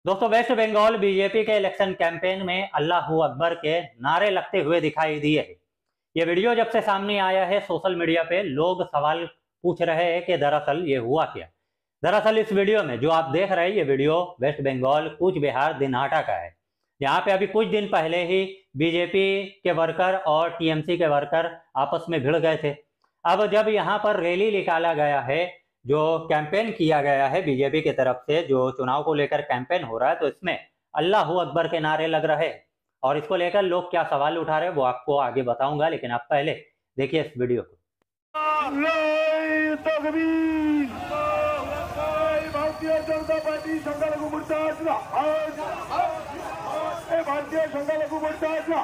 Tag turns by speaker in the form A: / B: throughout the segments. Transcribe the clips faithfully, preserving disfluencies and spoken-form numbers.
A: दोस्तों, west Bengal BJP के election campaign में अल्लाहू अकबर के नारे लगते हुए दिखाई दिए हैं। ये वीडियो जब से सामने आया है सोशल मीडिया पे लोग सवाल पूछ रहे हैं कि दरअसल ये हुआ क्या। दरअसल इस वीडियो में जो आप देख रहे हैं, ये वीडियो वेस्ट बंगाल कूच बिहार दिनहाटा का है, जहाँ पे अभी कुछ दिन पहले ही बीजेपी के वर्कर और टीएमसी के वर्कर आपस में भिड़ गए थे। अब जब यहाँ पर रैली निकाला गया है, जो कैंपेन किया गया है बीजेपी की तरफ से, जो चुनाव को लेकर कैंपेन हो रहा है, तो इसमें अल्लाहू अकबर के नारे लग रहे हैं और इसको लेकर लोग क्या सवाल उठा रहे हैं वो आपको आगे बताऊंगा, लेकिन आप पहले देखिए इस वीडियो को।
B: भारतीय जनता पार्टी संघालघु मोर्चा भारतीय संघालघु मोर्चा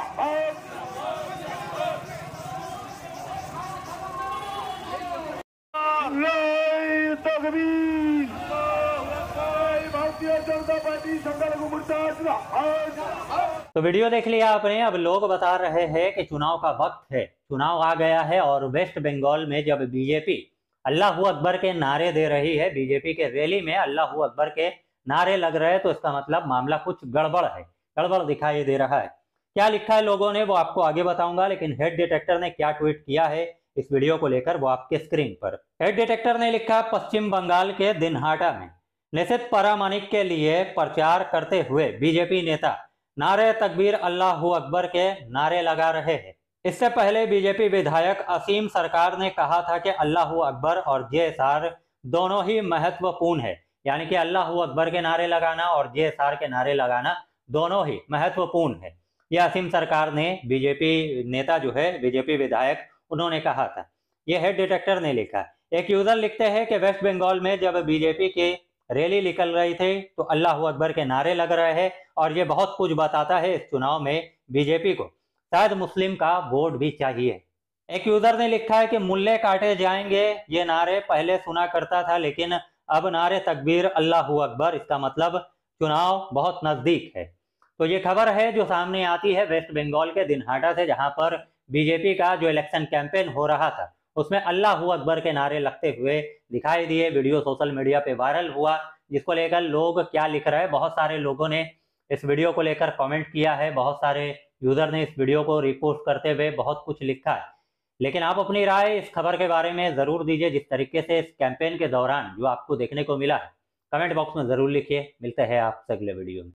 B: भारतीय जनता पार्टी संघालघु मोर्चा।
A: तो वीडियो देख लिया आपने। अब लोग बता रहे हैं कि चुनाव का वक्त है, चुनाव आ गया है और वेस्ट बंगाल में जब बीजेपी अल्लाहू अकबर के नारे दे रही है, बीजेपी के रैली में अल्लाहू अकबर के नारे लग रहे हैं, तो इसका मतलब मामला कुछ गड़बड़ है, गड़बड़ दिखाई दे रहा है। क्या लिखा है लोगों ने वो आपको आगे बताऊंगा, लेकिन हेड डिटेक्टर ने क्या ट्वीट किया है इस वीडियो को लेकर वो आपके स्क्रीन पर। हेड डिटेक्टर ने लिखा, पश्चिम बंगाल के दिनहाटा में निषिद्ध परामाणिक के लिए प्रचार करते हुए बीजेपी नेता नारे तकबीर अल्लाहू अकबर के नारे लगा रहे हैं। इससे पहले बीजेपी विधायक असीम सरकार ने कहा था कि अल्लाहू अकबर और जेएसआर दोनों ही महत्वपूर्ण है, यानी कि अल्लाहू अकबर के नारे लगाना और जेएसआर के नारे लगाना दोनों ही महत्वपूर्ण है। यह असीम सरकार ने, बीजेपी नेता जो है, बीजेपी विधायक, उन्होंने कहा था। यह हेड डिटेक्टर ने लिखा। एक यूजर लिखते हैं कि वेस्ट बंगाल में जब बीजेपी की रैली निकल रही थी तो अल्लाहू अकबर के नारे लग रहे हैं और ये बहुत कुछ बताता है। इस चुनाव में बीजेपी को शायद मुस्लिम का वोट भी चाहिए। एक यूजर ने लिखा है कि मुल्ले काटे जाएंगे, ये नारे पहले सुना करता था लेकिन अब नारे तकबीर अल्लाहू अकबर, इसका मतलब चुनाव बहुत नजदीक है। तो ये खबर है जो सामने आती है वेस्ट बंगाल के दिनहाटा से, जहां पर बीजेपी का जो इलेक्शन कैंपेन हो रहा था उसमें अल्लाहू अकबर के नारे लगते हुए दिखाई दिए। वीडियो सोशल मीडिया पे वायरल हुआ, जिसको लेकर लोग क्या लिख रहे हैं। बहुत सारे लोगों ने इस वीडियो को लेकर कमेंट किया है, बहुत सारे यूजर ने इस वीडियो को रिपोस्ट करते हुए बहुत कुछ लिखा है। लेकिन आप अपनी राय इस खबर के बारे में जरूर दीजिए, जिस तरीके से इस कैंपेन के दौरान जो आपको देखने को मिला है। कमेंट बॉक्स में जरूर लिखिए। मिलते हैं आपसे अगले वीडियो में।